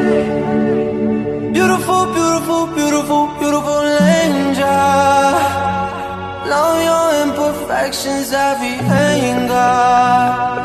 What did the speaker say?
Beautiful, beautiful, beautiful, beautiful angel. Love your imperfections, every anger.